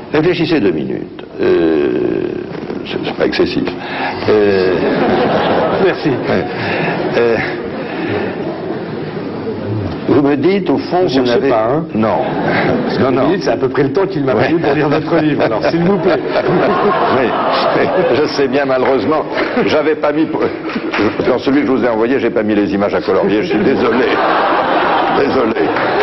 Réfléchissez 2 minutes. C'est pas excessif. Merci. Vous me dites, au fond, vous n'avez... pas, hein. Non. Non, non. C'est à peu près le temps qu'il m'a fallu pour lire votre livre, alors s'il vous plaît. Oui, je sais bien, malheureusement, j'avais pas mis... Dans celui que je vous ai envoyé, j'ai pas mis les images à colorier, je suis désolé. Désolé.